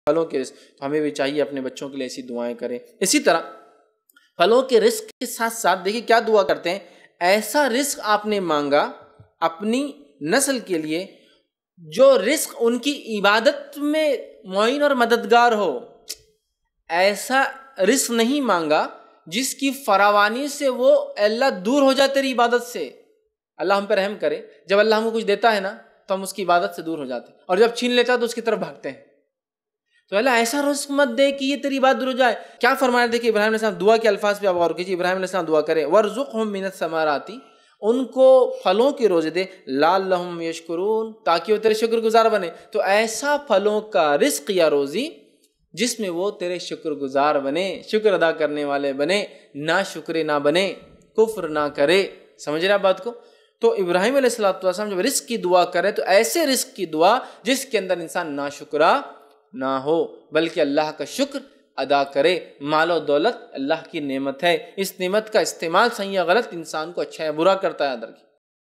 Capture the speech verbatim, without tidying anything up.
پھلوں کے رزق، تو ہمیں بھی چاہیے اپنے بچوں کے لیے ایسی دعائیں کریں۔ اسی طرح پھلوں کے رزق کے ساتھ ساتھ دیکھیے کیا دعا کرتے ہیں، ایسا رزق آپ نے مانگا اپنی نسل کے لیے جو رزق ان کی عبادت میں معین اور مددگار ہو، ایسا رزق نہیں مانگا جس کی فراوانی سے وہ اللہ دور ہو جائے تیری عبادت سے۔ اللہ ہم پہ رحم کرے، جب اللہ ہم کو کچھ دیتا ہے نا تو ہم اس کی عبادت سے دور ہو جاتے ہیں، اور جب چھین لیتا ہے تو اس کی طرف بھاگتے ہیں۔ تو اللہ ایسا رزق مت دے کہ یہ تیری بات دور ہو جائے۔ کیا فرمایا؟ دیکھیے ابراہیم علیہ السلام دعا کے الفاظ پہ آپ غور کیجیے، ابراہیم علیہ السلام دعا کرے وَارْزُقْهُم مِّنَ الثَّمَرَاتِ، ان کو پھلوں کے روزے دے، لَعَلَّهُمْ يَشْكُرُونَ، تاکہ وہ تیرے شکر گزار بنے۔ تو ایسا پھلوں کا رزق یا روزی جس میں وہ تیرے شکر گزار بنے، شکر ادا کرنے والے بنے، نا شکر نہ بنے، کفر نہ کرے۔ سمجھ رہے آپ بات کو؟ تو ابراہیم علیہ السلام جب رزق کی دعا کرے تو ایسے رزق کی دعا جس کے اندر انسان ناشکرا نہ ہو بلکہ اللہ کا شکر ادا کرے۔ مال و دولت اللہ کی نعمت ہے، اس نعمت کا استعمال صحیح یا غلط انسان کو اچھا یا برا کرتا ہے۔ ادر کی